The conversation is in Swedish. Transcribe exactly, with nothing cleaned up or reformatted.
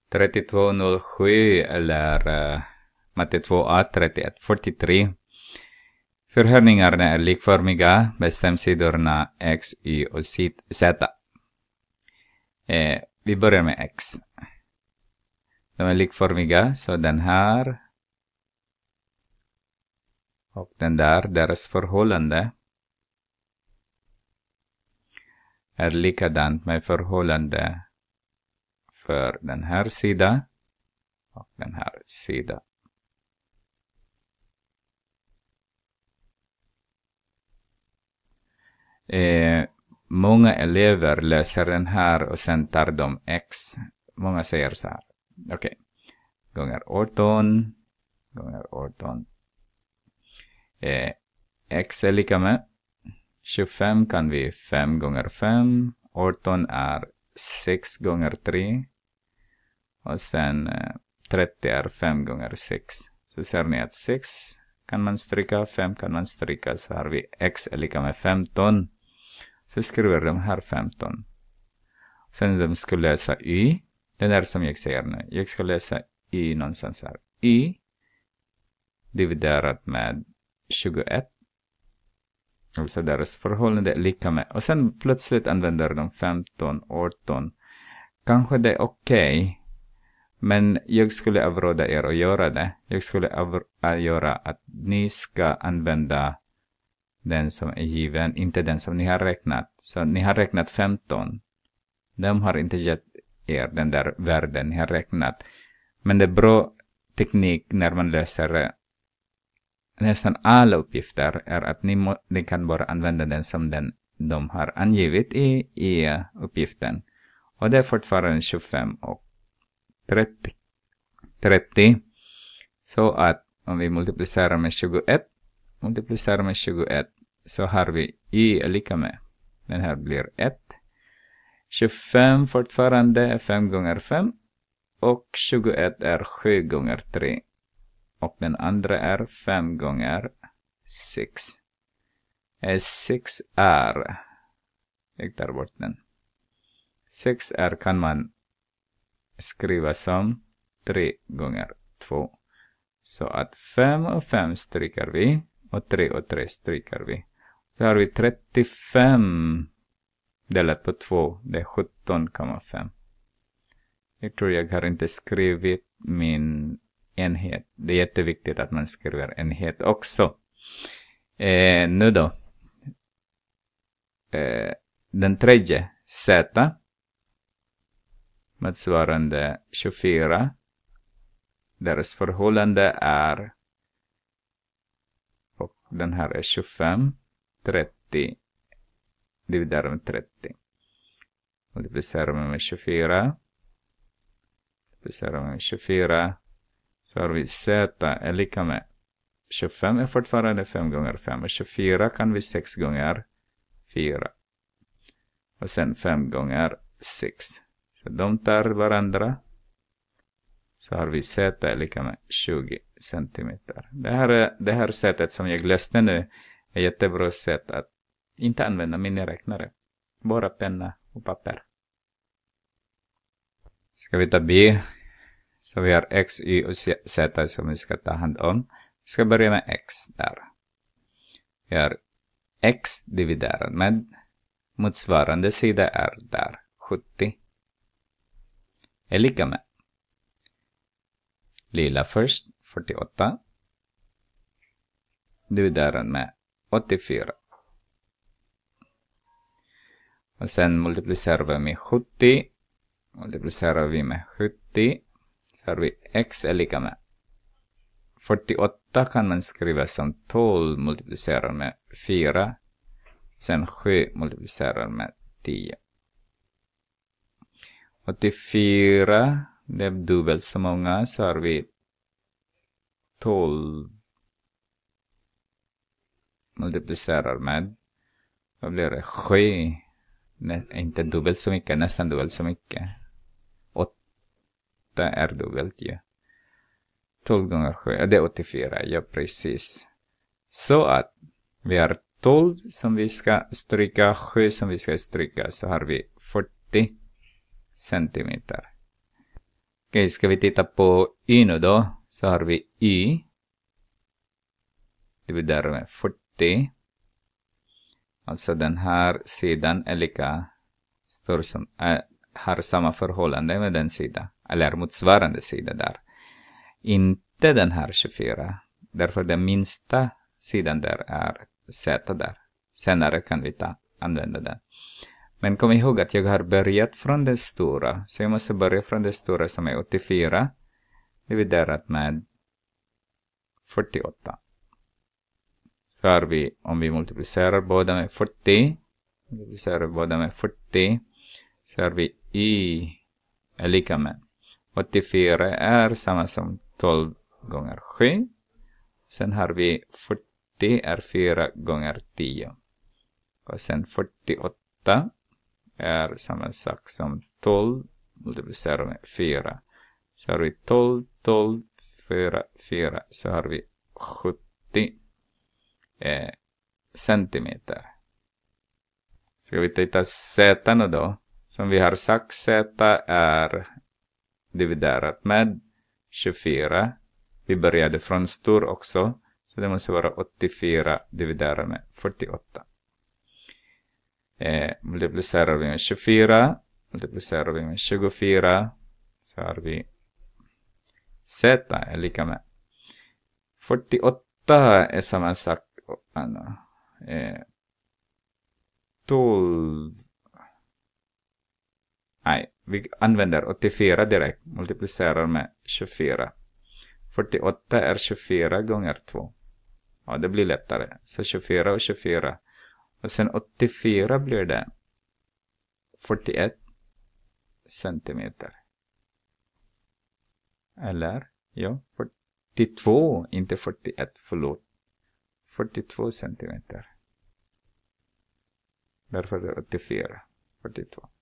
trettiotvå noll sju eller uh, matte två a trettioett fyrtiotre. Förhörningarna är likformiga, bestämsidorna x, y och z. Eh, vi börjar med x. De är likformiga, så den här och den där, deras förhållande är likadant med förhållande för den här sidan och den här sidan. Eh, många elever läser den här och sen tar de x. Många säger så här. Okej. Okay. Gånger arton. Gånger arton. Eh, x är lika med. tjugofem kan vi fem gånger fem. arton är sex gånger tre. Och sen eh, trettio är fem gånger sex. Så ser ni att sex kan man stryka. fem kan man stryka. Så har vi x är lika med femton. Så skriver de här femton. Sen de ska läsa y. Det är som jag säger nu. Jag ska läsa y någonstans här. Y dividerat med tjugoett. Alltså deras förhållande är lika med. Och sen plötsligt använder de femton, arton. Kanske det är okej. Okay, men jag skulle avråda er att göra det. Jag skulle avråda göra att ni ska använda den som är given, inte den som ni har räknat. Så ni har räknat femton. De har inte gett er den där värden ni har räknat. Men det är bra teknik när man löser nästan alla uppgifter är att ni, må, ni kan bara använda den som den de har angivit i, i uppgiften. Och det är fortfarande tjugofem och trettio. trettio. Så att om vi multiplicerar med tjugoett. Multiplicerar med tjugoett. Så har vi y är lika med. Den här blir ett. tjugofem fortfarande är fem gånger fem. Och tjugoett är sju gånger tre. Och den andra är fem gånger sex. sex är. Jag tar bort den. sex är kan man skriva som tre gånger två. Så att fem och fem stryker vi. Och tre och tre stryker vi. Så har vi trettiofem delat på två. Det är sjutton komma fem. Jag tror jag har inte skrivit min enhet. Det är jätteviktigt att man skriver enhet också. Eh, nu då. Eh, den tredje. Z. Motsvarande tjugofyra. Deras förhållande är. Och den här är tjugofem. trettio. Dividerar med trettio. Multiplicerar med tjugofyra. Multiplicerar med tjugofyra. Så har vi z är lika med. tjugofem är fortfarande fem gånger fem. Och tjugofyra kan vi sex gånger fyra. Och sen fem gånger sex. Så de tar varandra. Så har vi z är lika med tjugo centimeter. Det här, det här sättet som jag läste nu är jättebra sätt att inte använda miniräknare. Bara penna och papper. Ska vi ta B. Så vi har x, y och z som vi ska ta hand om. Vi ska börja med x där. Vi har x dividerat med motsvarande sida är där. sjuttio. Är lika med. Lila först. fyrtioåtta. Dividerat med åttiofyra. Och sen multiplicerar vi med sjuttio. Multiplicerar vi med sjuttio. Så har vi x är lika med. fyrtioåtta kan man skriva som tolv multiplicerar med fyra. Sen sju multiplicerar med tio. åttiofyra. Det är dubbelt så många. Så har vi tolv multiplicerar med. Då blir det sju. Nej, inte dubbelt så mycket. Nästan dubbelt så mycket. åtta är dubbelt ju. Ja. tolv gånger sju. Det är åttiofyra. Ja, precis. Så att vi har tolv som vi ska stryka. sju som vi ska stryka. Så har vi fyrtio centimeter. Okej, ska vi titta på y nu då? Så har vi y. Dividerar med fyrtio. Alltså den här sidan är lika stor som, äh, har samma förhållande med den sidan. Eller motsvarande sida där. Inte den här tjugofyra. Därför den minsta sidan där är z där. Senare kan vi ta, använda den. Men kom ihåg att jag har börjat från det stora. Så jag måste börja från det stora som är åttiofyra. Dividerat med fyrtioåtta. Så har vi, om vi multiplicerar båda med fyrtio. Multiplicerar båda med fyrtio. Så har vi y är lika med. åttiofyra är samma som tolv gånger sju. Sen har vi fyrtio är fyra gånger tio. Och sen fyrtioåtta är samma sak som tolv multiplicerat med fyra. Så har vi tolv, tolv, fyra, fyra. Så har vi sjuttio eh, centimeter. Ska vi titta z nu då? Som vi har sagt, z är dividerat med tjugofyra. Vi började från stor också. Så det måste vara åttiofyra dividerat med fyrtioåtta. Eh, multiplicerar vi med tjugofyra. Multiplicerar vi med tjugofyra. Så har vi z är lika med. fyrtioåtta är samma sak. Eh, tolv. Nej, vi använder åttiofyra direkt. Multiplicerar med tjugofyra. fyrtioåtta är tjugofyra gånger två. Ja, det blir lättare. Så tjugofyra och tjugofyra. Och sen åttiofyra blir det fyrtioett centimeter. Eller? Ja, fyrtiotvå, inte fyrtioett, förlåt. fyrtiotvå centimeter. Därför är det åttiofyra. fyrtiotvå.